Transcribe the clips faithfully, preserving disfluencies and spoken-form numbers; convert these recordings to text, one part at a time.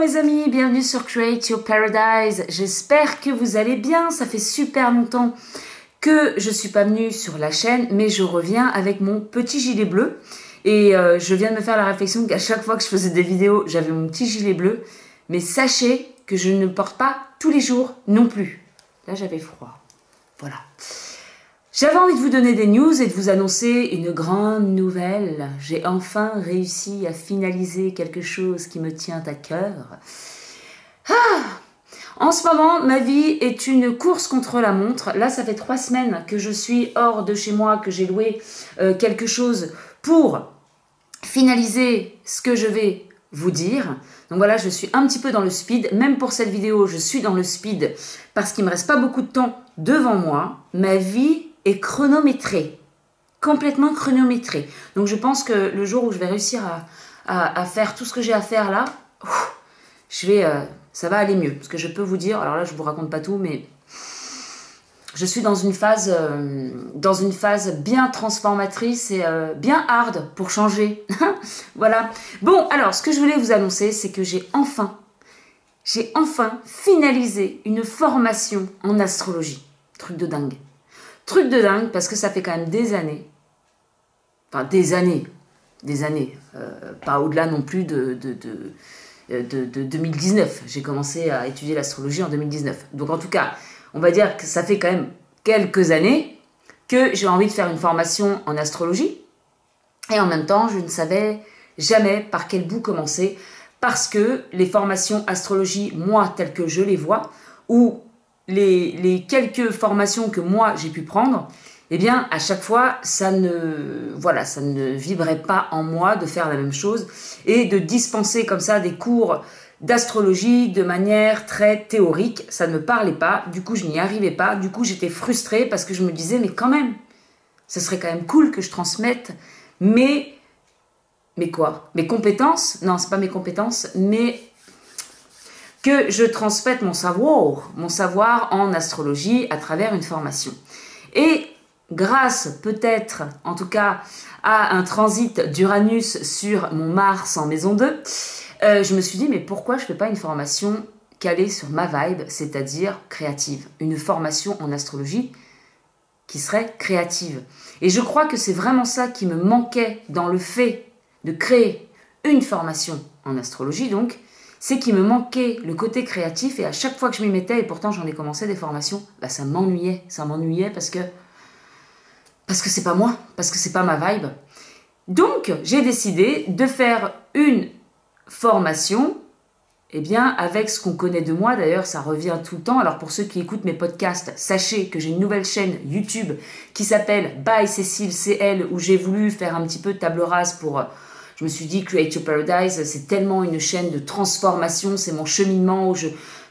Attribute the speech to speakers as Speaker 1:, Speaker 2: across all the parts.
Speaker 1: mes amis, bienvenue sur Create Your Paradise. J'espère que vous allez bien, ça fait super longtemps que je suis pas venue sur la chaîne, mais je reviens avec mon petit gilet bleu. Et euh, je viens de me faire la réflexion qu'à chaque fois que je faisais des vidéos, j'avais mon petit gilet bleu. Mais sachez que je ne le porte pas tous les jours non plus. Là, j'avais froid. Voilà. J'avais envie de vous donner des news et de vous annoncer une grande nouvelle. J'ai enfin réussi à finaliser quelque chose qui me tient à cœur. Ah! En ce moment, ma vie est une course contre la montre. Là, ça fait trois semaines que je suis hors de chez moi, que j'ai loué euh, quelque chose pour finaliser ce que je vais vous dire. Donc voilà, je suis un petit peu dans le speed. Même pour cette vidéo, je suis dans le speed parce qu'il ne me reste pas beaucoup de temps devant moi. Ma vie est chronométrée, complètement chronométrée. Donc je pense que le jour où je vais réussir à, à, à faire tout ce que j'ai à faire là, ouf, je vais, euh, ça va aller mieux. Parce que je peux vous dire, alors là je ne vous raconte pas tout, mais je suis dans une phase, euh, dans une phase bien transformatrice et euh, bien hard pour changer. Voilà. Bon, alors ce que je voulais vous annoncer, c'est que j'ai enfin, j'ai enfin finalisé une formation en astrologie. Truc de dingue. Truc de dingue parce que ça fait quand même des années, enfin des années, des années, euh, pas au-delà non plus de, de, de, de, de deux mille dix-neuf. J'ai commencé à étudier l'astrologie en deux mille dix-neuf. Donc en tout cas, on va dire que ça fait quand même quelques années que j'ai envie de faire une formation en astrologie. Et en même temps, je ne savais jamais par quel bout commencer parce que les formations astrologie, moi, telles que je les vois, ou Les, les quelques formations que moi j'ai pu prendre, eh bien à chaque fois ça ne, voilà, ça ne vibrait pas en moi de faire la même chose et de dispenser comme ça des cours d'astrologie de manière très théorique, ça ne me parlait pas, du coup je n'y arrivais pas, du coup j'étais frustrée parce que je me disais mais quand même, ce serait quand même cool que je transmette mes, mais quoi, mes compétences, non c'est pas mes compétences, mais que je transmette mon savoir, mon savoir en astrologie à travers une formation. Et grâce peut-être, en tout cas, à un transit d'Uranus sur mon Mars en maison deux, euh, je me suis dit, mais pourquoi je ne fais pas une formation calée sur ma vibe, c'est-à-dire créative, une formation en astrologie qui serait créative. Et je crois que c'est vraiment ça qui me manquait dans le fait de créer une formation en astrologie, donc, c'est qu'il me manquait le côté créatif et à chaque fois que je m'y mettais, et pourtant j'en ai commencé des formations, bah ça m'ennuyait, ça m'ennuyait parce que parce que c'est pas moi, parce que c'est pas ma vibe. Donc j'ai décidé de faire une formation, eh bien avec ce qu'on connaît de moi, d'ailleurs ça revient tout le temps. Alors pour ceux qui écoutent mes podcasts, sachez que j'ai une nouvelle chaîne YouTube qui s'appelle By Cécile C L où j'ai voulu faire un petit peu de table rase pour... Je me suis dit, Create Your Paradise, c'est tellement une chaîne de transformation, c'est mon cheminement où je,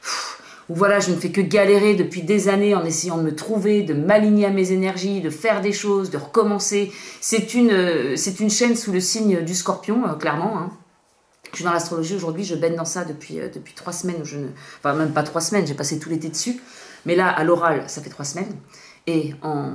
Speaker 1: où voilà, je ne fais que galérer depuis des années en essayant de me trouver, de m'aligner à mes énergies, de faire des choses, de recommencer. C'est une, c'est une chaîne sous le signe du Scorpion, euh, clairement. Hein. Je suis dans l'astrologie aujourd'hui, je baigne dans ça depuis, euh, depuis trois semaines. Où je ne, enfin, même pas trois semaines, j'ai passé tout l'été dessus. Mais là, à l'oral, ça fait trois semaines. Et en...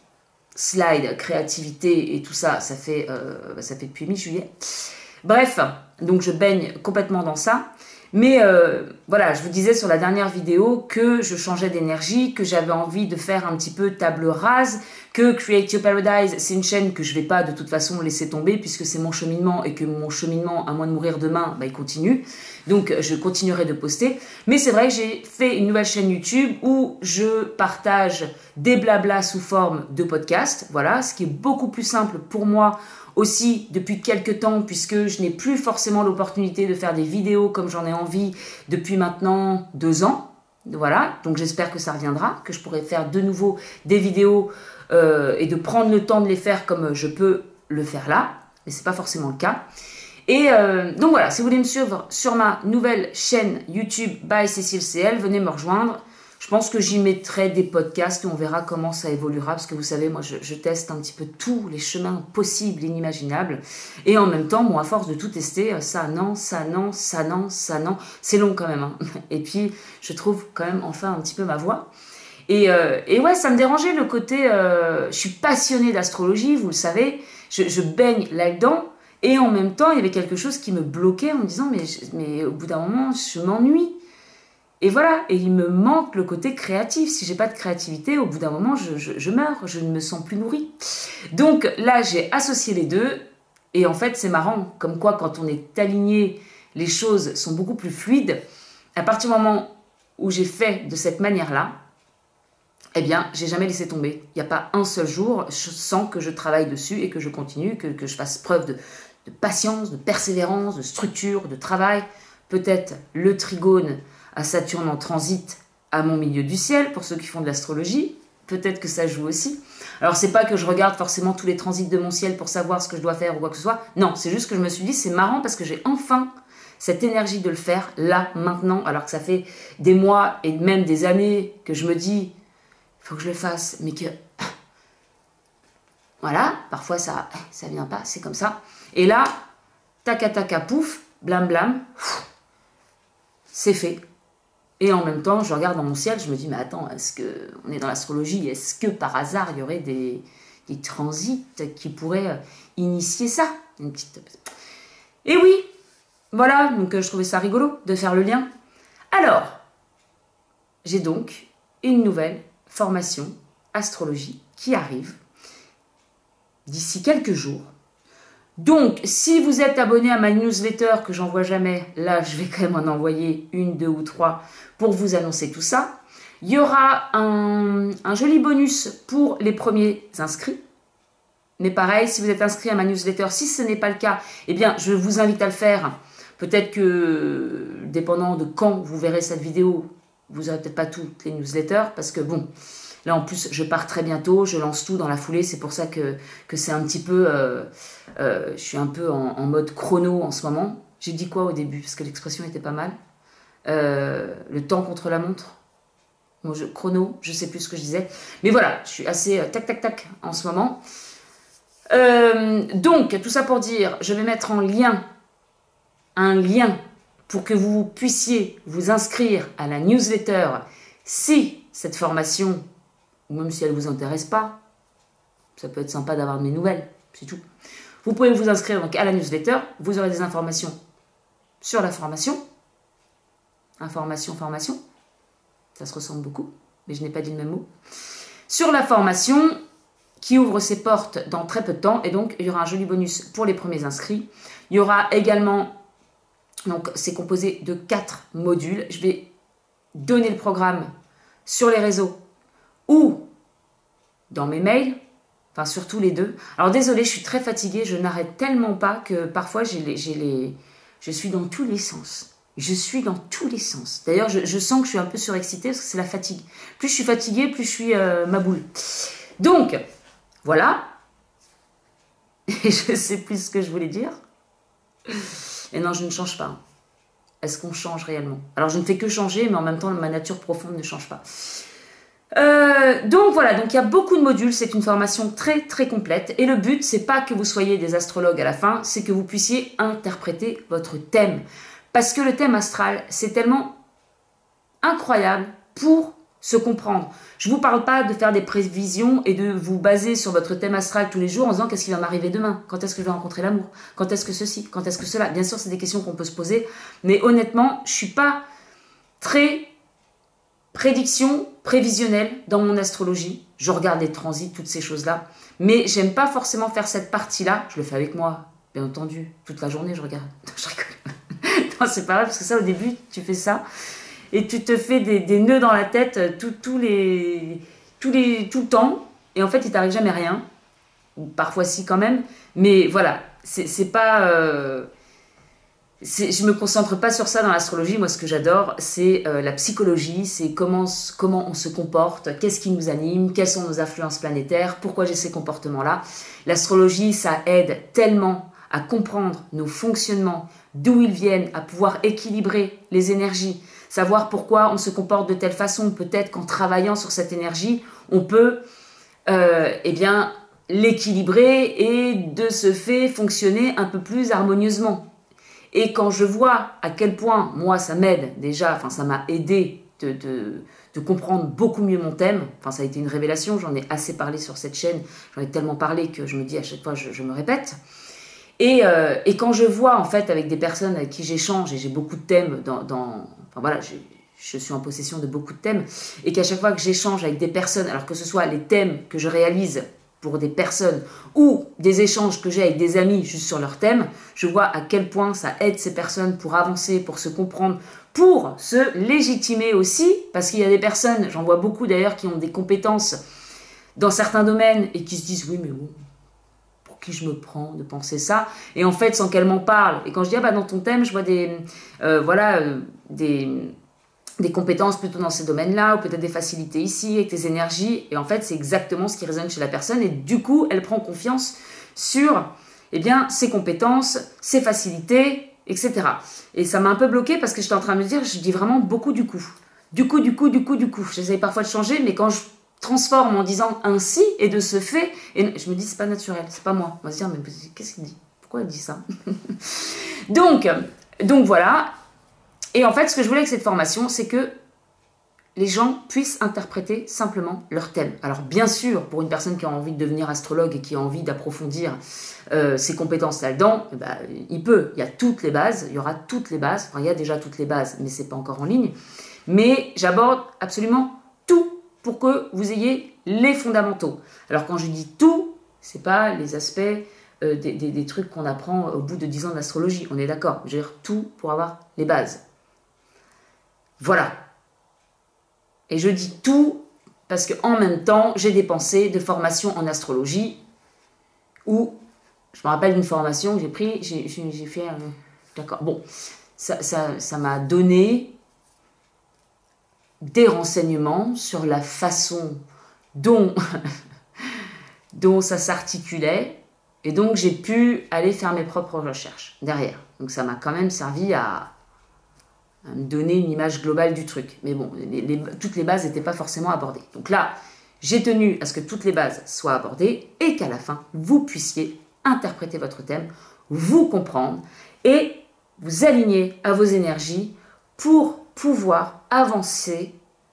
Speaker 1: slide, créativité et tout ça, ça fait, euh, ça fait depuis mi-juillet. Bref, donc je baigne complètement dans ça. Mais euh, voilà, je vous disais sur la dernière vidéo que je changeais d'énergie, que j'avais envie de faire un petit peu table rase, que Create Your Paradise, c'est une chaîne que je ne vais pas de toute façon laisser tomber puisque c'est mon cheminement et que mon cheminement, à moins de mourir demain, bah, il continue. Donc je continuerai de poster. Mais c'est vrai que j'ai fait une nouvelle chaîne YouTube où je partage des blablas sous forme de podcast. Voilà, ce qui est beaucoup plus simple pour moi aussi depuis quelques temps puisque je n'ai plus forcément l'opportunité de faire des vidéos comme j'en ai envie depuis maintenant deux ans. Voilà, donc j'espère que ça reviendra, que je pourrai faire de nouveau des vidéos euh, et de prendre le temps de les faire comme je peux le faire là, mais ce n'est pas forcément le cas. Et euh, donc voilà, si vous voulez me suivre sur ma nouvelle chaîne YouTube by Cécile C L, venez me rejoindre. Je pense que j'y mettrai des podcasts et on verra comment ça évoluera parce que vous savez, moi je, je teste un petit peu tous les chemins possibles, inimaginables. Et en même temps, moi à force de tout tester, ça non, ça non, ça non, ça non, c'est long quand même. Hein. Et puis je trouve quand même enfin un petit peu ma voix. Et, euh, et ouais, ça me dérangeait le côté, euh, je suis passionnée d'astrologie, vous le savez, je, je baigne là-dedans. Et en même temps, il y avait quelque chose qui me bloquait en me disant, mais, mais au bout d'un moment, je m'ennuie. Et voilà, et il me manque le côté créatif. Si j'ai pas de créativité, au bout d'un moment, je, je, je meurs, je ne me sens plus nourrie. Donc là, j'ai associé les deux. Et en fait, c'est marrant, comme quoi quand on est aligné, les choses sont beaucoup plus fluides. À partir du moment où j'ai fait de cette manière-là, eh bien, j'ai jamais laissé tomber. Il n'y a pas un seul jour sans que je travaille dessus et que je continue, que, que je fasse preuve de, de patience, de persévérance, de structure, de travail. Peut-être le trigone à Saturne en transit à mon milieu du ciel, pour ceux qui font de l'astrologie. Peut-être que ça joue aussi. Alors, c'est pas que je regarde forcément tous les transits de mon ciel pour savoir ce que je dois faire ou quoi que ce soit. Non, c'est juste que je me suis dit, c'est marrant parce que j'ai enfin cette énergie de le faire, là, maintenant, alors que ça fait des mois et même des années que je me dis, il faut que je le fasse, mais que... Voilà, parfois ça ça vient pas, c'est comme ça. Et là, taca taca pouf, blam blam, c'est fait. Et en même temps, je regarde dans mon ciel, je me dis, mais attends, est-ce que on est dans l'astrologie, est-ce que par hasard, il y aurait des, des transits qui pourraient initier ça? Une petite... Et oui, voilà, donc je trouvais ça rigolo de faire le lien. Alors, j'ai donc une nouvelle formation astrologie qui arrive d'ici quelques jours. Donc, si vous êtes abonné à ma newsletter que j'envoie jamais, là, je vais quand même en envoyer une, deux ou trois pour vous annoncer tout ça. Il y aura un, un joli bonus pour les premiers inscrits. Mais pareil, si vous êtes inscrit à ma newsletter, si ce n'est pas le cas, eh bien, je vous invite à le faire. Peut-être que, dépendant de quand vous verrez cette vidéo, vous n'aurez peut-être pas toutes les newsletters, parce que bon... Là, en plus, je pars très bientôt, je lance tout dans la foulée. C'est pour ça que, que c'est un petit peu... Euh, euh, je suis un peu en, en mode chrono en ce moment. J'ai dit quoi au début? Parce que l'expression était pas mal. Euh, le temps contre la montre. Bon, je, chrono, je sais plus ce que je disais. Mais voilà, je suis assez euh, tac, tac, tac en ce moment. Euh, donc, tout ça pour dire, je vais mettre en lien, un lien pour que vous puissiez vous inscrire à la newsletter si cette formation... ou même si elle ne vous intéresse pas, ça peut être sympa d'avoir de mes nouvelles, c'est tout. Vous pouvez vous inscrire donc à la newsletter, vous aurez des informations sur la formation. Information, formation, ça se ressemble beaucoup, mais je n'ai pas dit le même mot. Sur la formation qui ouvre ses portes dans très peu de temps, et donc il y aura un joli bonus pour les premiers inscrits. Il y aura également, donc c'est composé de quatre modules, je vais donner le programme sur les réseaux ou dans mes mails, enfin surtout les deux. Alors désolée, je suis très fatiguée, je n'arrête tellement pas que parfois j'ai les, j'ai les, je suis dans tous les sens. Je suis dans tous les sens. D'ailleurs, je, je sens que je suis un peu surexcitée parce que c'est la fatigue. Plus je suis fatiguée, plus je suis euh, ma boule. Donc, voilà. Et je ne sais plus ce que je voulais dire. Et non, je ne change pas. Est-ce qu'on change réellement? Alors, je ne fais que changer, mais en même temps, ma nature profonde ne change pas. Euh, donc voilà, donc il y a beaucoup de modules, c'est une formation très très complète et le but c'est pas que vous soyez des astrologues à la fin, c'est que vous puissiez interpréter votre thème, parce que le thème astral c'est tellement incroyable pour se comprendre. Je vous parle pas de faire des prévisions et de vous baser sur votre thème astral tous les jours en disant qu'est-ce qui va m'arriver demain, quand est-ce que je vais rencontrer l'amour, quand est-ce que ceci, quand est-ce que cela. Bien sûr c'est des questions qu'on peut se poser, mais honnêtement je suis pas très prédiction prévisionnelle dans mon astrologie. Je regarde les transits, toutes ces choses-là. Mais j'aime pas forcément faire cette partie-là. Je le fais avec moi, bien entendu. Toute la journée, je regarde. Non, je rigole. Non, c'est pas vrai, parce que ça, au début, tu fais ça. Et tu te fais des, des nœuds dans la tête tout, tout, les, tout, les, tout le temps. Et en fait, il t'arrive jamais rien. Ou parfois, si, quand même. Mais voilà, c'est pas... Euh, je me concentre pas sur ça dans l'astrologie. Moi, ce que j'adore, c'est euh, la psychologie, c'est comment, comment on se comporte, qu'est-ce qui nous anime, quelles sont nos influences planétaires, pourquoi j'ai ces comportements-là. L'astrologie, ça aide tellement à comprendre nos fonctionnements, d'où ils viennent, à pouvoir équilibrer les énergies, savoir pourquoi on se comporte de telle façon. Peut-être qu'en travaillant sur cette énergie, on peut euh, eh bien, l'équilibrer et de ce fait fonctionner un peu plus harmonieusement. Et quand je vois à quel point, moi, ça m'aide déjà, enfin, ça m'a aidé de, de, de comprendre beaucoup mieux mon thème, enfin, ça a été une révélation, j'en ai assez parlé sur cette chaîne, j'en ai tellement parlé que je me dis à chaque fois, je, je me répète. Et, euh, et quand je vois, en fait, avec des personnes avec qui j'échange, et j'ai beaucoup de thèmes dans... dans enfin voilà, je suis en possession de beaucoup de thèmes, et qu'à chaque fois que j'échange avec des personnes, alors que ce soit les thèmes que je réalise pour des personnes, ou des échanges que j'ai avec des amis juste sur leurs thèmes, je vois à quel point ça aide ces personnes pour avancer, pour se comprendre, pour se légitimer aussi, parce qu'il y a des personnes, j'en vois beaucoup d'ailleurs, qui ont des compétences dans certains domaines, et qui se disent, oui mais bon, qui je me prends de penser ça, et en fait sans qu'elle m'en parle, et quand je dis ah bah dans ton thème je vois des euh, voilà euh, des, des compétences plutôt dans ces domaines-là, ou peut-être des facilités ici avec tes énergies, et en fait c'est exactement ce qui résonne chez la personne, et du coup elle prend confiance sur eh bien ses compétences, ses facilités, etc. Et ça m'a un peu bloqué parce que j'étais en train de me dire, je dis vraiment beaucoup du coup du coup du coup du coup du coup j'essaye parfois de changer, mais quand je transforme en disant ainsi et de ce fait, et je me dis c'est pas naturel, c'est pas moi. On va se dire mais qu'est-ce qu'il dit, pourquoi il dit ça? donc donc voilà. Et en fait ce que je voulais avec cette formation, c'est que les gens puissent interpréter simplement leur thème. Alors bien sûr, pour une personne qui a envie de devenir astrologue et qui a envie d'approfondir euh, ses compétences là-dedans, bah, il peut, il y a toutes les bases, il y aura toutes les bases, enfin il y a déjà toutes les bases, mais c'est pas encore en ligne. Mais j'aborde absolument tout pour que vous ayez les fondamentaux. Alors quand je dis tout, c'est pas les aspects euh, des, des, des trucs qu'on apprend au bout de dix ans d'astrologie, on est d'accord. Je veux dire tout pour avoir les bases. Voilà. Et je dis tout parce qu'en même temps, j'ai dépensé de formations en astrologie où, je me rappelle d'une formation que j'ai pris, j'ai fait... Euh, d'accord, bon, ça ça, ça m'a donné des renseignements sur la façon dont, dont ça s'articulait, et donc j'ai pu aller faire mes propres recherches derrière. Donc ça m'a quand même servi à, à me donner une image globale du truc. Mais bon, les, les, toutes les bases n'étaient pas forcément abordées. Donc là, j'ai tenu à ce que toutes les bases soient abordées et qu'à la fin, vous puissiez interpréter votre thème, vous comprendre et vous aligner à vos énergies pour pouvoir avancer,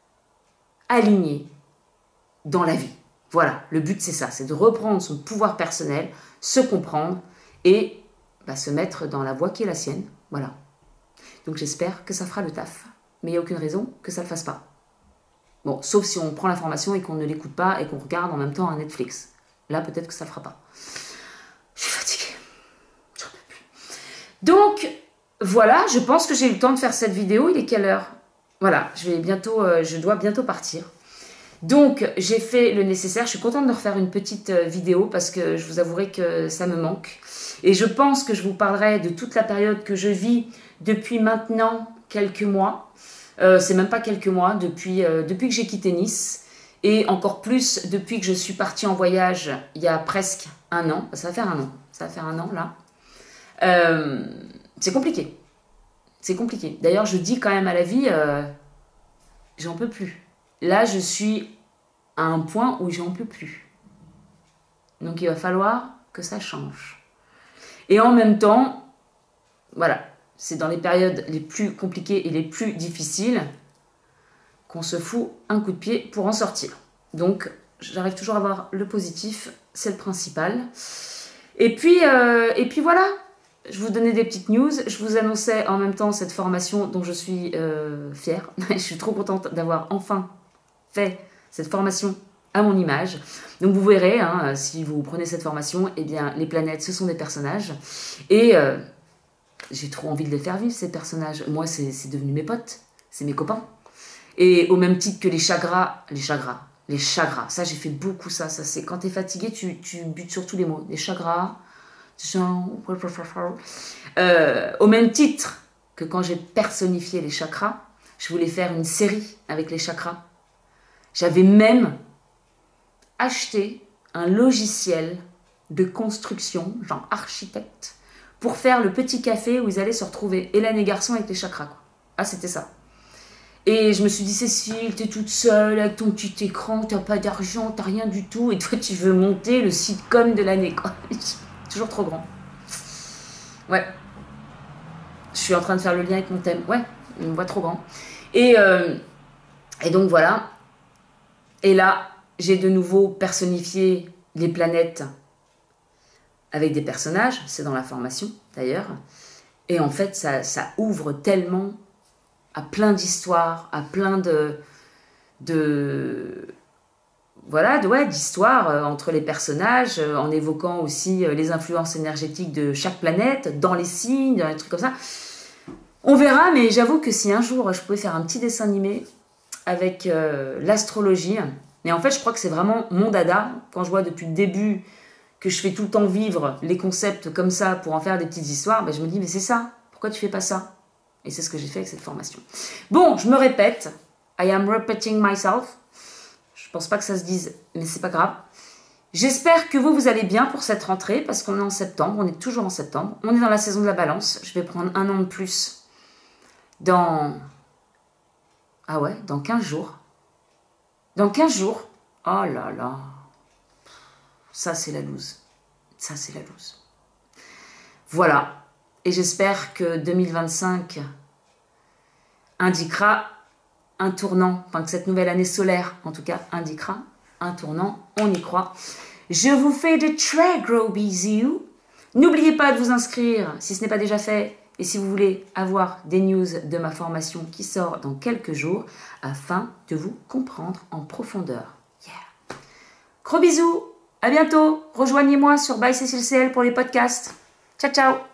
Speaker 1: aligné dans la vie. Voilà, le but c'est ça, c'est de reprendre son pouvoir personnel, se comprendre et bah, se mettre dans la voie qui est la sienne. Voilà. Donc j'espère que ça fera le taf, mais il n'y a aucune raison que ça ne le fasse pas. Bon, sauf si on prend l'information et qu'on ne l'écoute pas et qu'on regarde en même temps un Netflix. Là, peut-être que ça ne le fera pas. Je suis fatiguée. J'en peux plus. Donc, voilà, je pense que j'ai eu le temps de faire cette vidéo. Il est quelle heure? Voilà, je vais bientôt, euh, je dois bientôt partir. Donc, j'ai fait le nécessaire. Je suis contente de refaire une petite euh, vidéo parce que je vous avouerai que ça me manque. Et je pense que je vous parlerai de toute la période que je vis depuis maintenant quelques mois. Euh, c'est même pas quelques mois, depuis, euh, depuis que j'ai quitté Nice. Et encore plus depuis que je suis partie en voyage il y a presque un an. Ça va faire un an. Ça va faire un an, là. Euh, c'est compliqué. C'est compliqué. D'ailleurs, je dis quand même à la vie, euh, j'en peux plus. Là, je suis à un point où j'en peux plus. Donc, il va falloir que ça change. Et en même temps, voilà, c'est dans les périodes les plus compliquées et les plus difficiles qu'on se fout un coup de pied pour en sortir. Donc, j'arrive toujours à voir le positif, c'est le principal. Et puis, euh, et puis voilà. Je vous donnais des petites news, je vous annonçais en même temps cette formation dont je suis euh, fière. Je suis trop contente d'avoir enfin fait cette formation à mon image. Donc vous verrez, hein, si vous prenez cette formation, eh bien les planètes, ce sont des personnages. Et euh, j'ai trop envie de les faire vivre, ces personnages. Moi, c'est devenu mes potes, c'est mes copains. Et au même titre que les chakras, les chakras, les chakras, ça j'ai fait beaucoup ça. ça c'est quand tu es fatigué, tu, tu butes sur tous les mots. Les chakras... Euh, au même titre que quand j'ai personnifié les chakras, je voulais faire une série avec les chakras. J'avais même acheté un logiciel de construction, genre architecte, pour faire le petit café où ils allaient se retrouver, Hélène et Garçon avec les chakras, quoi. Ah, c'était ça. Et je me suis dit, Cécile, t'es toute seule avec ton petit écran, t'as pas d'argent, t'as rien du tout, et toi tu veux monter le sitcom de l'année, quoi. Toujours trop grand. Ouais. Je suis en train de faire le lien avec mon thème. Ouais, une voix trop grand. Et, euh, et donc voilà. Et là, j'ai de nouveau personnifié les planètes avec des personnages, c'est dans la formation d'ailleurs. Et en fait, ça, ça ouvre tellement à plein d'histoires, à plein de... de voilà, de, ouais, d'histoires euh, entre les personnages, euh, en évoquant aussi euh, les influences énergétiques de chaque planète, dans les signes, dans les trucs comme ça. On verra, mais j'avoue que si un jour je pouvais faire un petit dessin animé avec euh, l'astrologie, et en fait je crois que c'est vraiment mon dada, quand je vois depuis le début que je fais tout le temps vivre les concepts comme ça pour en faire des petites histoires, ben je me dis mais c'est ça, pourquoi tu fais pas ça? Et c'est ce que j'ai fait avec cette formation. Bon, je me répète, I am repeating myself. Je pense pas que ça se dise, mais c'est pas grave. J'espère que vous, vous allez bien pour cette rentrée, parce qu'on est en septembre, on est toujours en septembre. On est dans la saison de la balance. Je vais prendre un an de plus dans... Ah ouais, dans quinze jours. Dans quinze jours. Oh là là. Ça, c'est la loose. Ça, c'est la loose. Voilà. Et j'espère que deux mille vingt-cinq indiquera un tournant, enfin que cette nouvelle année solaire, en tout cas, indiquera un tournant. On y croit. Je vous fais de très gros bisous. N'oubliez pas de vous inscrire si ce n'est pas déjà fait. Et si vous voulez avoir des news de ma formation qui sort dans quelques jours, afin de vous comprendre en profondeur. Yeah. Gros bisous. À bientôt. Rejoignez-moi sur By Cécile C L pour les podcasts. Ciao, ciao.